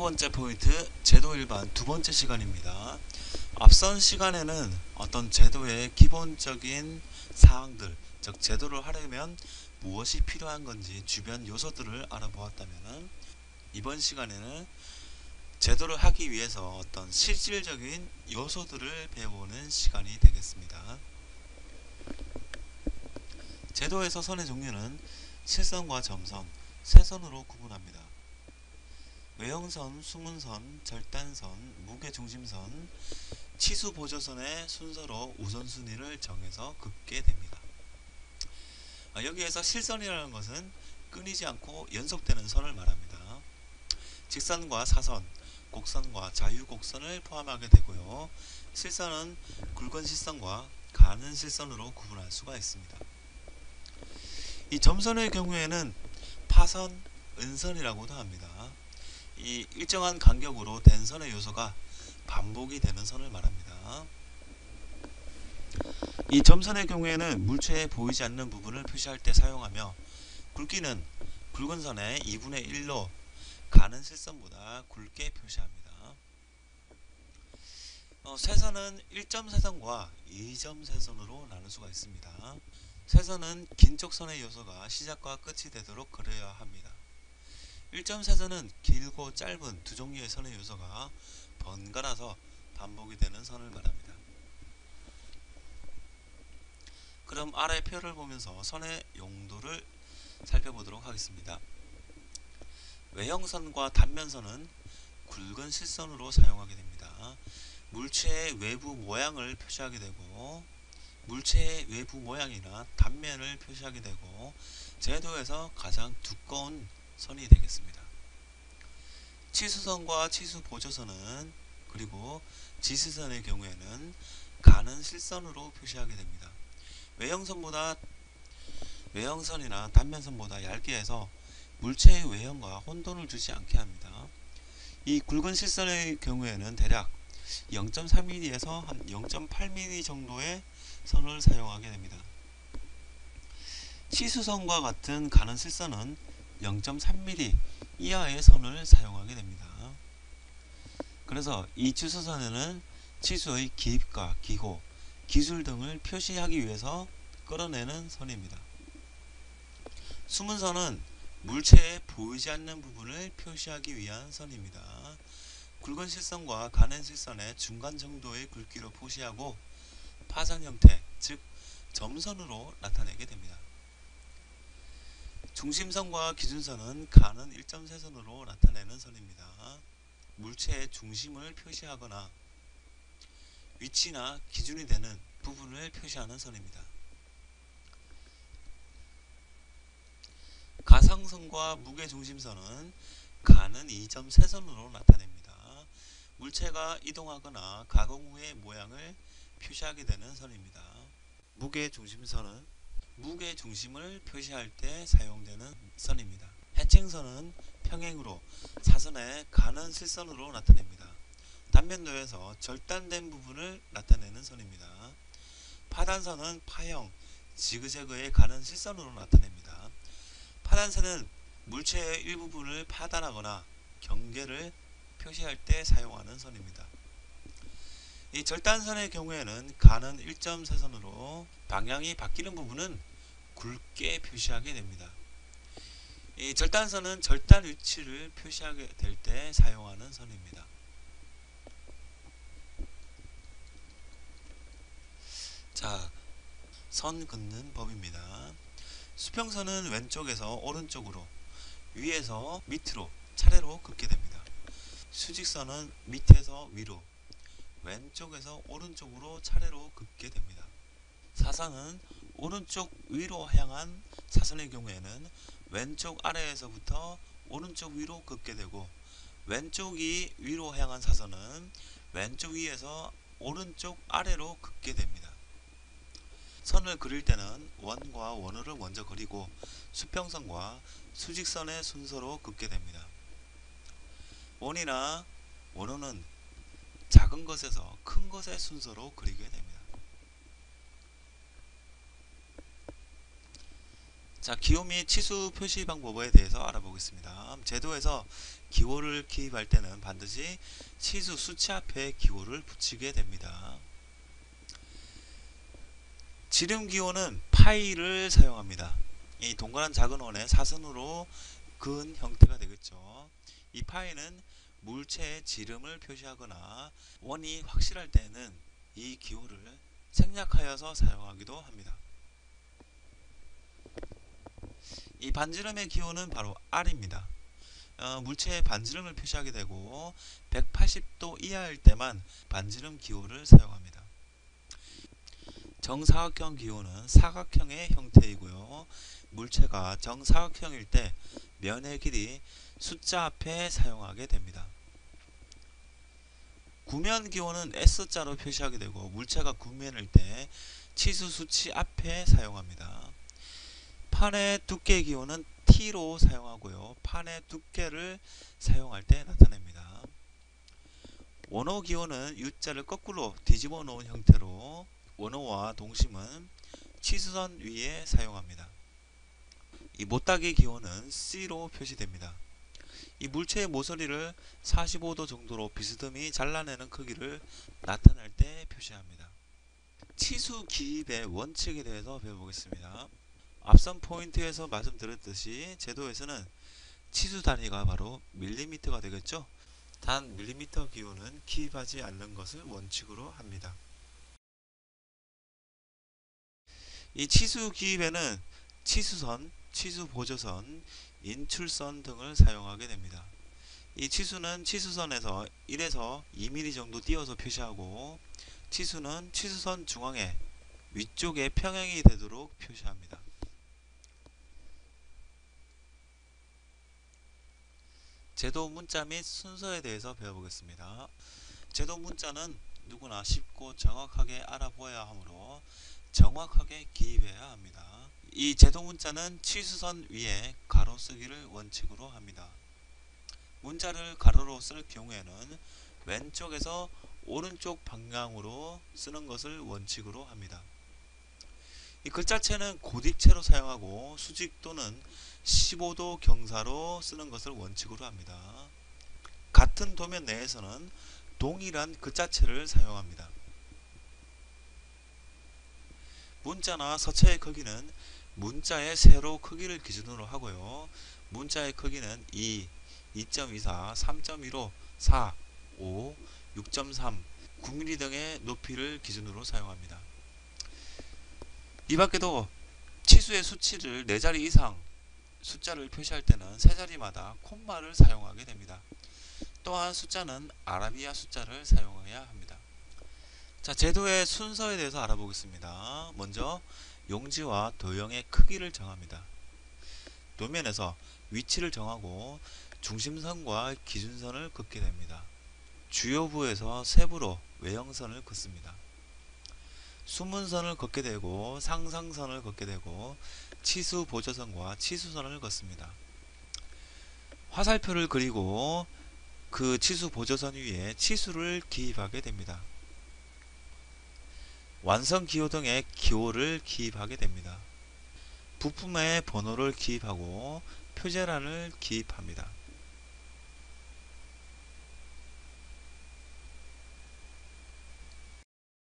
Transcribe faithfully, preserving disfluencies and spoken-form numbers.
번째 포인트, 제도 일반 두 번째 시간입니다. 앞선 시간에는 어떤 제도의 기본적인 사항들, 즉 제도를 하려면 무엇이 필요한 건지 주변 요소들을 알아보았다면, 이번 시간에는 제도를 하기 위해서 어떤 실질적인 요소들을 배우는 시간이 되겠습니다. 제도에서 선의 종류는 실선과 점선, 세선으로 구분합니다. 외형선, 수문선, 절단선, 무게중심선, 치수보조선의 순서로 우선순위를 정해서 긋게 됩니다. 여기에서 실선이라는 것은 끊이지 않고 연속되는 선을 말합니다. 직선과 사선, 곡선과 자유곡선을 포함하게 되고요. 실선은 굵은 실선과 가는 실선으로 구분할 수가 있습니다. 이 점선의 경우에는 파선, 은선이라고도 합니다. 이 일정한 간격으로 된 선의 요소가 반복이 되는 선을 말합니다. 이 점선의 경우에는 물체에 보이지 않는 부분을 표시할 때 사용하며, 굵기는 굵은 선의 이분의 일로 가는 실선보다 굵게 표시합니다. 어, 세선은 일 점 세선과 이 점 세선으로 나눌 수가 있습니다. 세선은 긴 쪽 선의 요소가 시작과 끝이 되도록 그려야 합니다. 일 점 세선은 길고 짧은 두 종류의 선의 요소가 번갈아서 반복이 되는 선을 말합니다. 그럼 아래 표를 보면서 선의 용도를 살펴보도록 하겠습니다. 외형선과 단면선은 굵은 실선으로 사용하게 됩니다. 물체의 외부 모양을 표시하게 되고, 물체의 외부 모양이나 단면을 표시하게 되고, 제도에서 가장 두꺼운 선이 되겠습니다. 치수선과 치수보조선은, 그리고 지시선의 경우에는 가는 실선으로 표시하게 됩니다. 외형선보다 외형선이나 단면선보다 얇게 해서 물체의 외형과 혼돈을 주지 않게 합니다. 이 굵은 실선의 경우에는 대략 영 점 삼 밀리미터에서 한 영 점 팔 밀리미터 정도의 선을 사용하게 됩니다. 치수선과 같은 가는 실선은 영 점 삼 밀리미터 이하의 선을 사용하게 됩니다. 그래서 이 치수선에는 치수의 기입과 기호, 기술 등을 표시하기 위해서 끌어내는 선입니다. 수문선은 물체에 보이지 않는 부분을 표시하기 위한 선입니다. 굵은 실선과 가는 실선의 중간 정도의 굵기로 표시하고 파선 형태, 즉 점선으로 나타내게 됩니다. 중심선과 기준선은 가는 일 점 세선으로 나타내는 선입니다. 물체의 중심을 표시하거나 위치나 기준이 되는 부분을 표시하는 선입니다. 가상선과 무게중심선은 가는 이 점 세선으로 나타냅니다. 물체가 이동하거나 가공 후의 모양을 표시하게 되는 선입니다. 무게중심선은 무게중심을 표시할 때 사용되는 선입니다. 해칭선은 평행으로 사선의 가는 실선으로 나타냅니다. 단면도에서 절단된 부분을 나타내는 선입니다. 파단선은 파형, 지그재그의 가는 실선으로 나타냅니다. 파단선은 물체의 일부분을 파단하거나 경계를 표시할 때 사용하는 선입니다. 이 절단선의 경우에는 가는 일 점 세선으로 방향이 바뀌는 부분은 굵게 표시하게 됩니다. 이 절단선은 절단 위치를 표시하게 될 때 사용하는 선입니다. 자, 선 긋는 법입니다. 수평선은 왼쪽에서 오른쪽으로, 위에서 밑으로 차례로 긋게 됩니다. 수직선은 밑에서 위로, 왼쪽에서 오른쪽으로 차례로 긋게 됩니다. 사선은 오른쪽 위로 향한 사선의 경우에는 왼쪽 아래에서부터 오른쪽 위로 긋게 되고, 왼쪽이 위로 향한 사선은 왼쪽 위에서 오른쪽 아래로 긋게 됩니다. 선을 그릴 때는 원과 원호를 먼저 그리고 수평선과 수직선의 순서로 긋게 됩니다. 원이나 원호는 작은 것에서 큰 것의 순서로 그리게 됩니다. 자, 기호 및 치수 표시 방법에 대해서 알아보겠습니다. 제도에서 기호를 기입할 때는 반드시 치수 수치 앞에 기호를 붙이게 됩니다. 지름 기호는 파이를 사용합니다. 이 동그란 작은 원의 사선으로 그은 형태가 되겠죠. 이 파이는 물체의 지름을 표시하거나 원이 확실할 때는 이 기호를 생략하여서 사용하기도 합니다. 이 반지름의 기호는 바로 R입니다. 어, 물체의 반지름을 표시하게 되고 백팔십 도 이하일 때만 반지름 기호를 사용합니다. 정사각형 기호는 사각형의 형태이고요. 물체가 정사각형일 때 면의 길이 숫자 앞에 사용하게 됩니다. 구면 기호는 S자로 표시하게 되고 물체가 구면일 때 치수 수치 앞에 사용합니다. 판의 두께 기호는 T로 사용하고요. 판의 두께를 사용할 때 나타냅니다. 원호 기호는 U자를 거꾸로 뒤집어 놓은 형태로 원호와 동심은 치수선 위에 사용합니다. 이 못따기 기호는 C로 표시됩니다. 이 물체의 모서리를 사십오 도 정도로 비스듬히 잘라내는 크기를 나타낼 때 표시합니다. 치수 기입의 원칙에 대해서 배워보겠습니다. 앞선 포인트에서 말씀드렸듯이 제도에서는 치수 단위가 바로 밀리미터가 되겠죠. 단 밀리미터 기호는 기입하지 않는 것을 원칙으로 합니다. 이 치수 기입에는 치수선, 치수 보조선, 인출선 등을 사용하게 됩니다. 이 치수는 치수선에서 일에서 이 밀리미터 정도 띄어서 표시하고 치수는 치수선 중앙에 위쪽에 평행이 되도록 표시합니다. 제도 문자 및 순서에 대해서 배워보겠습니다. 제도 문자는 누구나 쉽고 정확하게 알아보아야 하므로 정확하게 기입해야 합니다. 이 제도 문자는 치수선 위에 가로 쓰기를 원칙으로 합니다. 문자를 가로로 쓸 경우에는 왼쪽에서 오른쪽 방향으로 쓰는 것을 원칙으로 합니다. 이 글자체는 고딕체로 사용하고 수직 또는 십오 도 경사로 쓰는 것을 원칙으로 합니다. 같은 도면 내에서는 동일한 글자체를 사용합니다. 문자나 서체의 크기는 문자의 세로 크기를 기준으로 하고요. 문자의 크기는 이, 이 점 이사, 삼 점 일오, 사, 오, 육 점 삼, 구 밀리미터 등의 높이를 기준으로 사용합니다. 이 밖에도 치수의 수치를 네 자리 이상 숫자를 표시할 때는 세 자리마다 콤마를 사용하게 됩니다. 또한 숫자는 아라비아 숫자를 사용해야 합니다. 자, 제도의 순서에 대해서 알아보겠습니다. 먼저 용지와 도형의 크기를 정합니다. 도면에서 위치를 정하고 중심선과 기준선을 긋게 됩니다. 주요부에서 세부로 외형선을 긋습니다. 수문선을 긋게 되고 상상선을 긋게 되고 치수 보조선과 치수선을 긋습니다. 화살표를 그리고 그 치수 보조선 위에 치수를 기입하게 됩니다. 완성 기호 등의 기호를 기입하게 됩니다. 부품에 번호를 기입하고 표제란을 기입합니다.